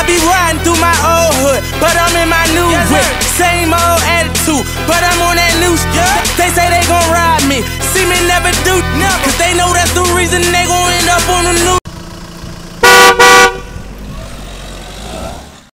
I be riding through my old hood, but I'm in my new whip. Same old attitude, but I'm on that new shit. They say they gon' ride me, see me never do, cause they know that's the reason they gon' end up on the news.